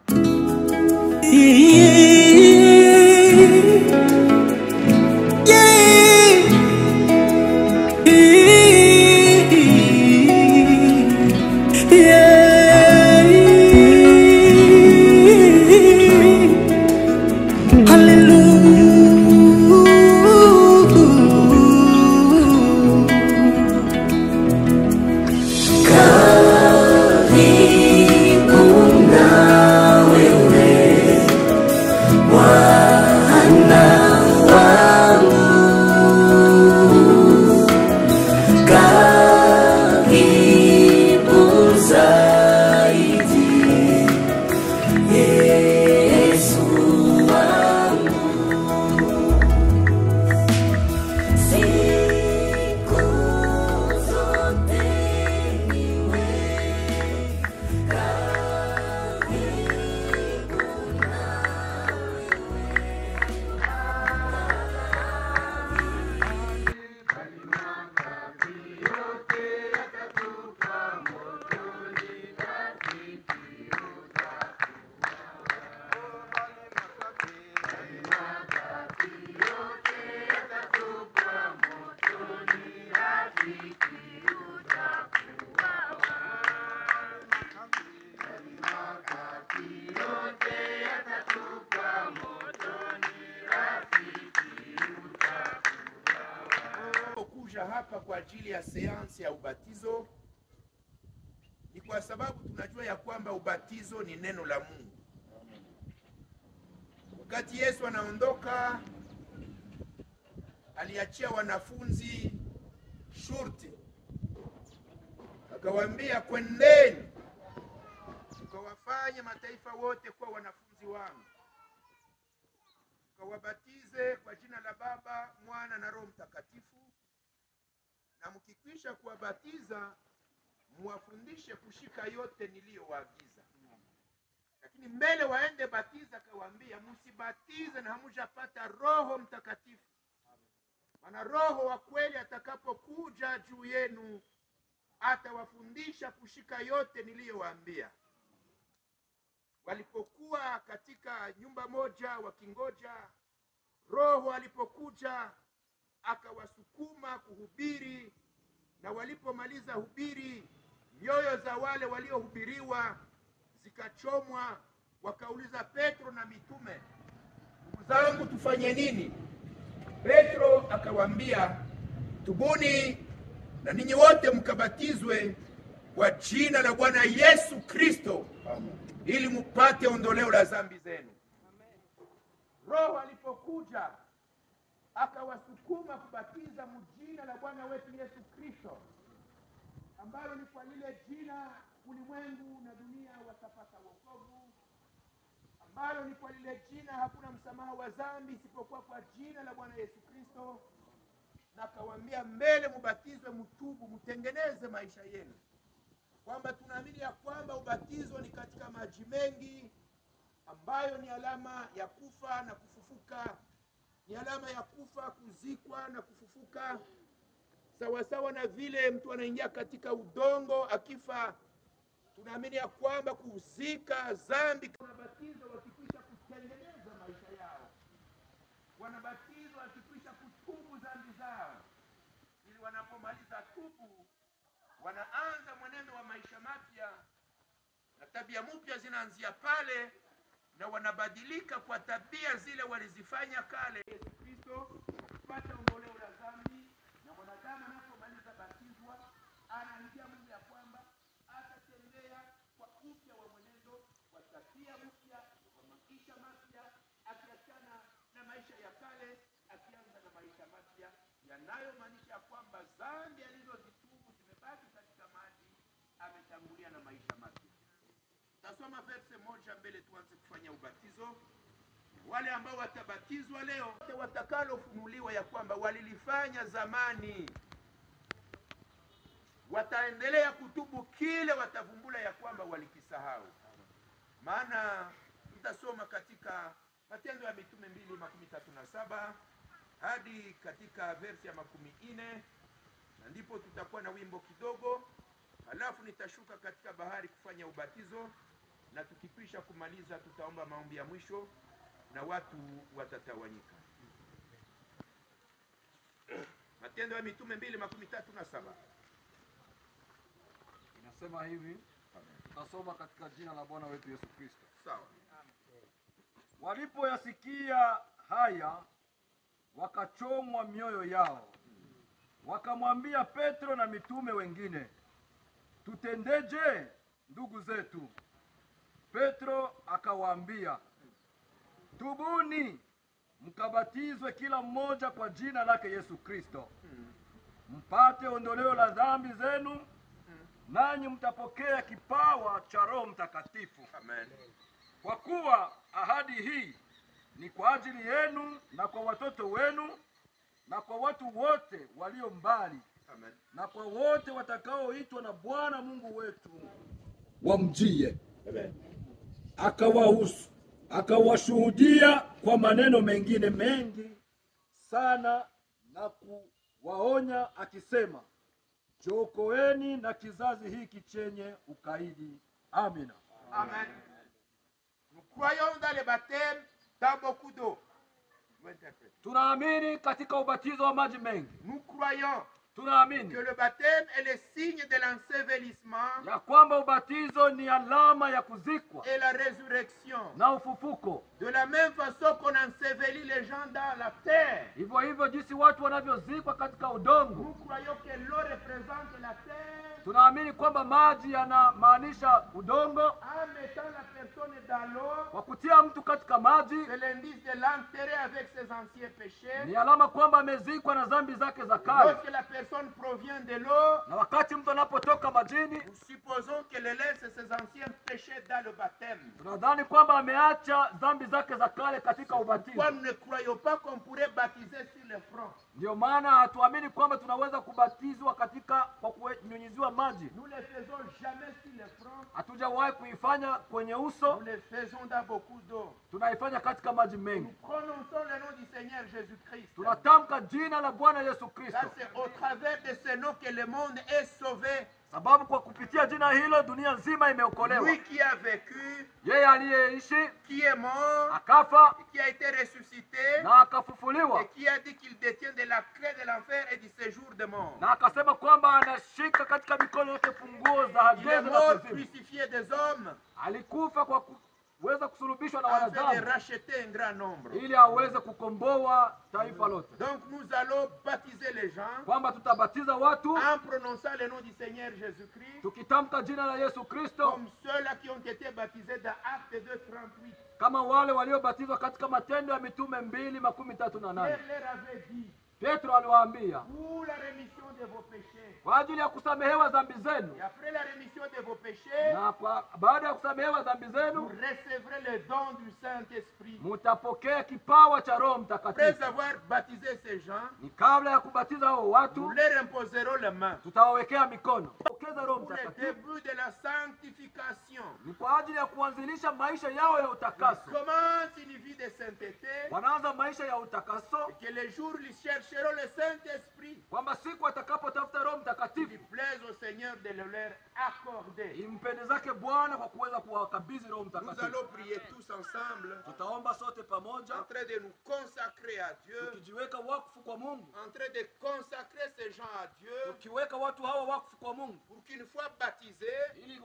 Hapa kwa ajili ya seansi ya ubatizo ni kwa sababu tunajua ya kwamba ubatizo ni neno la Mungu. Wakati Yesu anaondoka, aliachia wanafunzi shurti, akawaambia, kwendeni mkawafanye mataifa wote kuwa wanafunzi wangu, mkawabatize kwa jina la Baba, Mwana na Roho Mtakatifu, na mkikwisha kuwabatiza muwafundishe kushika yote niliyowaagiza. Lakini mbele waende batiza, akawaambia, msibatize na hamujapata Roho Mtakatifu. Maana Roho wa kweli atakapokuja juu yenu atawafundisha kushika yote niliyowaambia. Walipokuwa katika nyumba moja wakingoja, Roho alipokuja akawasukuma kuhubiri, na walipomaliza hubiri, mioyo za wale waliohubiriwa zikachomwa. Wakauliza Petro na mitume, ndugu zangu, tufanye nini? Petro akawaambia, tubuni na ninyi wote mkabatizwe kwa jina la Bwana Yesu Kristo, ili mpate ondoleo la dhambi zenu. Roho alipokuja akawasukuma kubatiza mjina la Bwana wetu Yesu Kristo, ambalo ni kwa lile jina ulimwengu na dunia watapata wokovu, ambalo ni kwa lile jina hakuna msamaha wa dhambi isipokuwa kwa jina la Bwana Yesu Kristo. Na akawaambia, mbele mubatizwe, mtubu, mtengeneze maisha yenu, kwamba tunaamini ya kwamba ubatizo ni katika maji mengi, ambayo ni alama ya kufa na kufufuka, ni alama ya kufa, kuzikwa na kufufuka. Sawasawa na vile mtu anaingia katika udongo akifa, tunaamini ya kwamba kuzika dhambi. Wanabatizwa wakikwisha kutengeneza maisha yao, wanabatizwa wakikwisha kutubu dhambi zao, ili wanapomaliza tubu wanaanza mwenendo wa maisha mapya, na tabia mpya zinaanzia pale, na wanabadilika kwa tabia zile walizifanya kale. Yesu Kristo kupata ondoleo la dhambi, na mwanadamu anapomaliza batizwa anaingia Mungu ya kwamba atatembea kwa upya wa mwenendo, kwa tabia mpya, kwa maisha mapya, akiachana na maisha ya kale, akianza na maisha mapya yanayomaanisha kwamba dhambi alizozitubu zimebaki katika maji, ametangulia na maisha mapya. Tasoma verse moja mbele tuanze kufanya ubatizo. Wale ambao watabatizwa leo, watakalofunuliwa ya kwamba walilifanya zamani, wataendelea kutubu kile watavumbula ya kwamba walikisahau. Maana tutasoma katika Matendo ya Mitume 2:37 hadi katika verse ya 40, na ndipo tutakuwa na wimbo kidogo, halafu nitashuka katika bahari kufanya ubatizo. na tukikwisha kumaliza tutaomba maombi ya mwisho na watu watatawanyika. Matendo ya Mitume 2:37 inasema hivi. Tutasoma katika jina la Bwana wetu Yesu Kristo. Sawa. Walipoyasikia haya wakachomwa mioyo yao, wakamwambia Petro na mitume wengine, tutendeje ndugu zetu? Petro akawaambia, tubuni mkabatizwe kila mmoja kwa jina lake Yesu Kristo, mpate ondoleo la dhambi zenu, nanyi mtapokea kipawa cha Roho Mtakatifu. Amen. Kwa kuwa ahadi hii ni kwa ajili yenu na kwa watoto wenu na kwa watu wote walio mbali. Amen. Na kwa wote watakaoitwa na Bwana Mungu wetu wamjie. Amen. Akawashuhudia kwa maneno mengine mengi sana na kuwaonya akisema, jiokoeni na kizazi hiki chenye ukaidi. Amina. Amen. Nous croyons dans le baptême dans beaucoup d'eau. Tunaamini katika ubatizo wa maji mengi. Nous croyons Tunaamini que le baptême est le signe de l'ensevelissement ya kwamba ubatizo ni alama ya kuzikwa et la résurrection. na ufufuko. De la même façon qu'on ensevelit les gens dans la terre, Hivyo hivyo jinsi watu wanavyozikwa katika udongo, nous croyons que l'eau représente la terre. tunaamini kwamba maji yanamaanisha udongo. En mettant la personne dans l'eau, Kwa kutia mtu katika maji c'est l'indice de l'enterrer avec ses anciens péchés. ni alama kwamba amezikwa na dhambi zake za kale. Lorsque la personne provient de l'eau, Na wakati mtu anapotoka majini, nous supposons qu'elle laisse ses anciens péchés dans le baptême. tunadhani kwamba ameacha dhambi zake za kale katika ubatizo. Pourquoi nous ne croyons pas qu'on pourrait baptiser sur le front? Ndio maana hatuamini kwamba tunaweza kubatizwa katika kwa kunyunyiziwa maji. Nous ne le faisons jamais sur le front. Hatujawahi kuifanya kwenye Nous uso, le faisons dans beaucoup d'eau. tunaifanya katika maji Nous mengi. prononçons le nom du Seigneur Jésus-Christ. Tunatamka jina la Bwana Yesu Car Kristo, c'est au travers de ce nom que le monde est sauvé. sababu kwa kupitia jina hilo dunia nzima imeokolewa. Lui qui a vécu, Yeye aliyeishi qui est mort, akafa qui a été ressuscité, na akafufuliwa, et qui a dit qu'il détient de la clé de l'enfer et du séjour de mort. na akasema kwamba anashika katika mikono yake funguo za Il est gereza la mort kuzimu. crucifié des hommes Alikufa kwa kuweza kusulubishwa na afin de wanadamu racheter un grand nombre. ili aweze kukomboa taifa lote. Donc nous allons baptiser les gens Kwamba tutabatiza watu en prononçant le nom du Seigneur Jésus-Christ, tukitamka jina la Yesu Kristo, comme ceux-là qui ont été baptisés dans Actes 2:38. kama wale waliobatizwa katika Matendo ya Mitume 2:38. Pierre leur avait dit, Petro aliwaambia, pour la rémission de vos péchés. kwa ajili ya kusamehewa dhambi zenu, Et après la rémission de vos péchés, na baada ya kusamehewa dhambi vous zenu recevrez le don du Saint-Esprit. mutapokea kipawa cha Roho Après Mtakatifu. avoir baptisé ces gens, Ni kabla ya kubatiza hao nous watu leur imposerons les mains. tutawawekea mikono. Pokeza Roho Pour le Mtakatifu début de la sanctification. ni kwa ajili ya kuanzilisha maisha yao ya utakaso. Commence une vie de sainteté. Wanaanza maisha ya utakaso, Et que les jours ils chercheront le Saint-Esprit. kwamba siku atakapotafuta Roho Il Mtakatifu plaise au Seigneur de le leur accorder. impendezake Bwana kwa kuweza kuwakabidhi Roho Nous Mtakatifu. allons prier tous ensemble, Tutaomba sote en pamoja, train de nous consacrer à Dieu, tukijiweka wakfu kwa Mungu, en train de consacrer ces gens à Dieu, tukiweka watu hawa wakfu kwa Mungu, pour qu'une fois baptisés, ili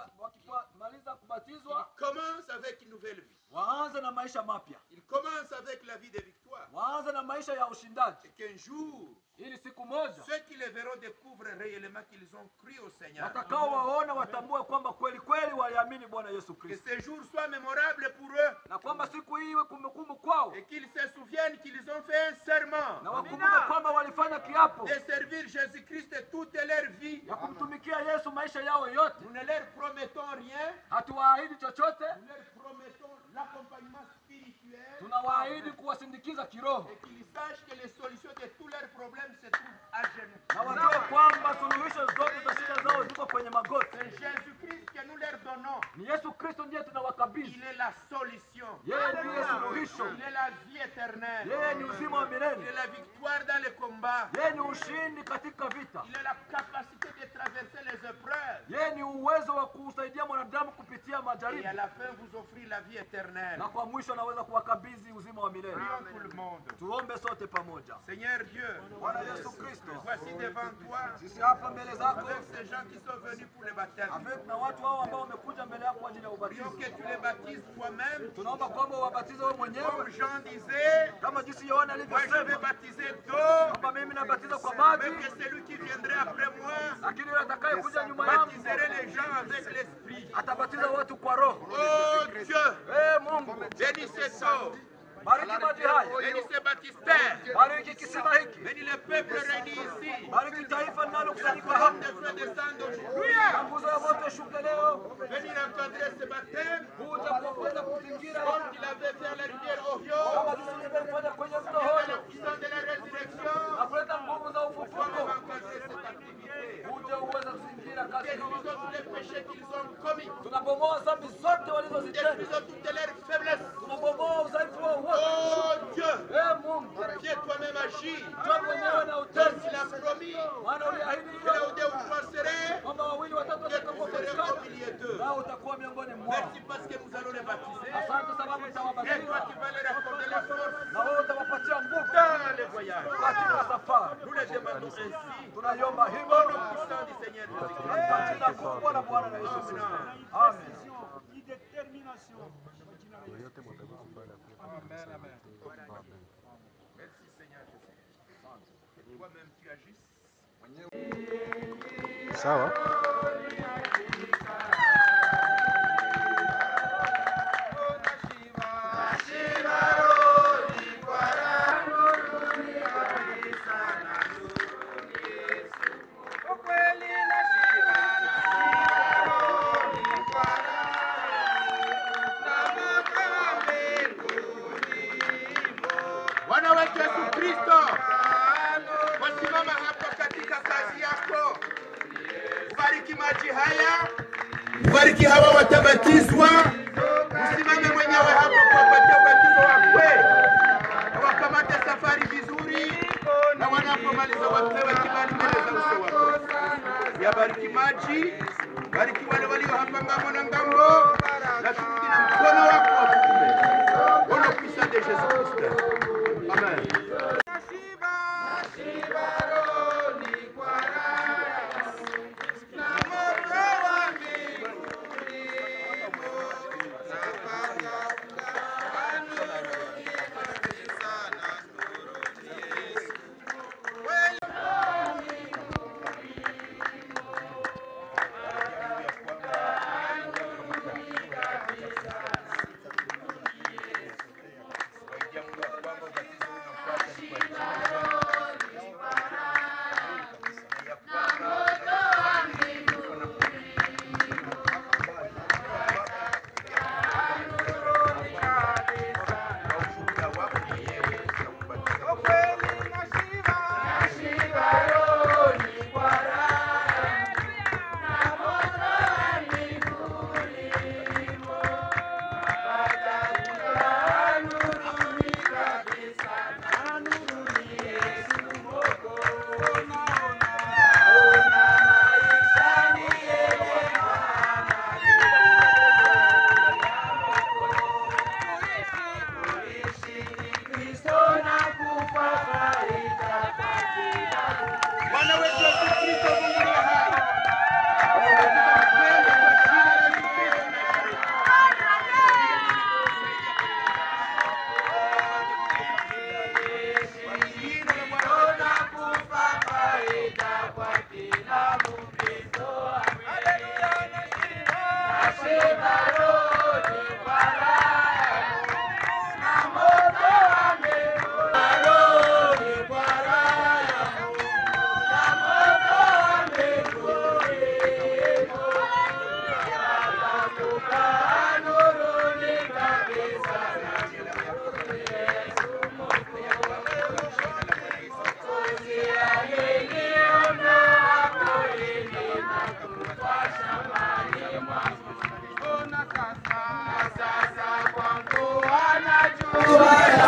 wakimaliza ils kubatizwa commencent avec une nouvelle vie. waanze na maisha mapya, Ils commencent avec la vie de victoire. waanze na maisha ya ushindaji, Et qu'un jour, ili siku moja ceux qui les verront découvrent réellement qu'ils ont cru au Seigneur. watakao waona watambue kwamba kweli kweli waliamini Bwana Yesu Que Kristo, ce jour soit mémorable pour eux. na kwamba siku hii iwe kumbukumbu kwao, Et qu'ils se souviennent qu'ils ont fait un serment na wakumbuke kwamba walifanya kiapo de servir Jésus-Christ toute leur vie. ya kumtumikia Yesu maisha yao yote. Nous ne leur promettons rien. Hatuwaahidi chochote, Nous leur promettons l'accompagnement spirituel. tunawaahidi kuwasindikiza kiroho, Et qu'ils sachent que les solutions de tous leurs problèmes problèmes se trouvent à genoux. Na wajue kwamba suluhisho zote za shida zao ziko kwenye magoti. C'est Jésus-Christ que nous leur donnons. Ni Yesu Kristo ndiye tunawakabidhi. Il est la solution. Yeye ndiye suluhisho. Il est la vie éternelle. Yeye ni uzima wa Il est milele. la victoire dans les combats. Yeye ni ushindi katika vita. Il est la capacité de traverser les épreuves. Yeye ni uwezo wa kusaidia mwanadamu kupitia Et à majaribu. la fin, vous offrir la vie éternelle. Na kwa mwisho anaweza kuwakabidhi uzima wa milele. Prions tout le monde. Tuombe sote pamoja. Seigneur Dieu, Bwana Yesu Kristo, voici devant toi, sisi hapa mbele zako avec ces gens qui sont venus pour le baptême. avec na watu hao ambao wamekuja mbele yako kwa ajili ya Prions ubatizo. que tu les baptises toi-même. Tunaomba kwamba wabatize wewe Comme mwenyewe Jean disait, kama jinsi Yohana moi je vais alivyosema baptiser d'eau, kwamba mimi nabatiza kwa mais maji, que celui qui viendrait après moi lakini yule atakayekuja nyuma yangu baptiserait les gens avec l'esprit. atabatiza watu kwa Roho. Oh Dieu, Mungu, bénis cette eau, bariki maji haya, bénis ces baptistères, bariki kisima hiki, bénis le peuple réuni ici. bariki taifa linalokusanyika Comme hapa. des feux descendent aujourd'hui. Na nguzo ya moto ishuke leo, Venir encadrer ce baptême kuja kwa kuweza kuzingira comme il avait fait à la rivière Ohio, kama jinsi nilivyofanya kwenye mto dans Hoyo, la puissance de la résurrection. na kuleta nguvu za Comme ufufuko. encadrer cette activité. Kuja uweze kuzingira kazi hii. Détruisons tous les péchés qu'ils ont commis. Tunabomoa dhambi zote walizozitenda. Détruisons toutes leurs faiblesses. Tunabomoa udhaifu wao wote. Oh Dieu, Mungu, Dieu toi-même agis. njoo mwenyewe na Comme utesi. il a promis, Maana uliahidi que là hilo où deux ou trois seraient, kwamba wawili watatu que tu serais au watakapopatikana milieu d'eux. nao utakuwa miongoni mwao. Merci parce que nous allons les baptiser. Asante sababu Et utawabatiza toi qui vas leur accorder la force na wewe utawapatia nguvu dans les voyages. katika safari. Nous les demandons ainsi. Tunaiomba Au hivyo nom puissant du Seigneur Jésus-Christ. katika jina kubwa la Bwana na Yesu Kristo. Amen. Merci Seigneur Jésus. Que toi-même tu agisses. Sawa. Bwana wetu Yesu Kristo, wasimama hapa katika kazi yako. Ubariki maji haya, ubariki hawa watabatizwa. Usimame mwenyewe hapo kuwapatia ubatizo wa kweli, na wakamate safari vizuri, na wanapomaliza wapewe kibali mbele za uso wako. Yabariki maji, bariki wale walio hapa ngambo na ngambo, na turudi na mkono wako wa kuume. Au nom puissant de Jésus-Christ. Amen.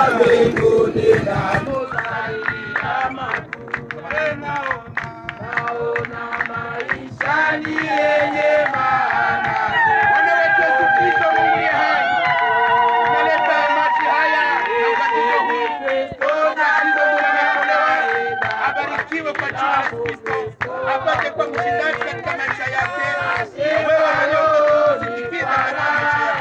mbinguni na musalia makuu. Naona maisha ni yenye maana. Bwana wetu Yesu Kristo Mungu ni hai. Naleta maji haya na ubatizo huu. Ubatizo huu umetolewa. Abarikiwe kwa jina la Yesu Kristo. Apate kwa mshindaji katika maisha yake. Wewe mwenyewe usikize katika maisha yake.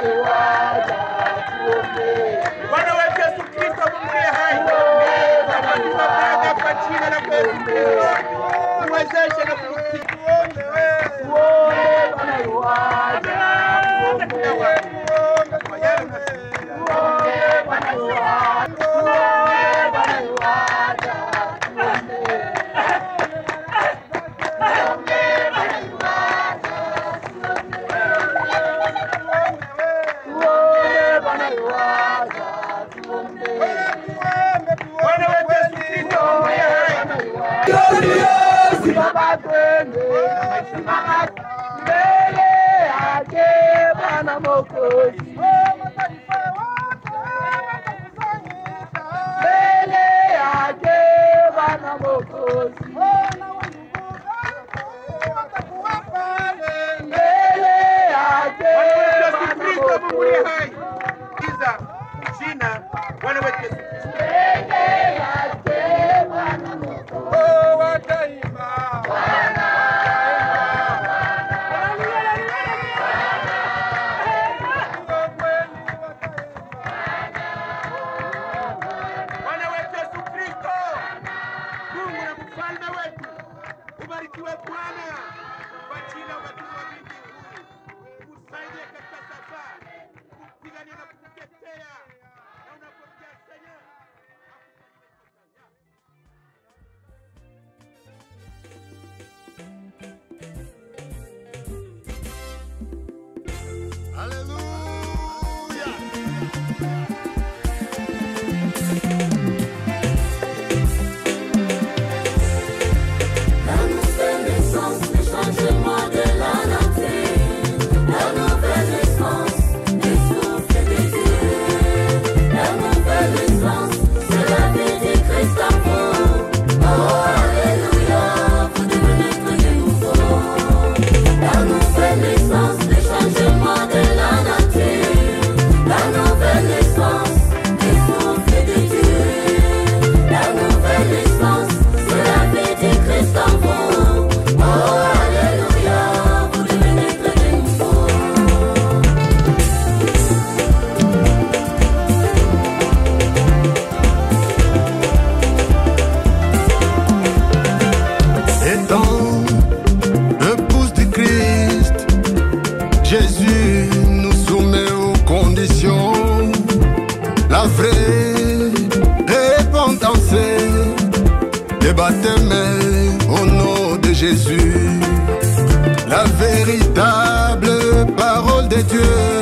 Bwana wetu Yesu Kristo Mungu hai, tunapatiwa baraka kwa jina la Yesu Kristo, tuwezeshe na kusikia. Au nom de Jésus, la véritable parole de Dieu.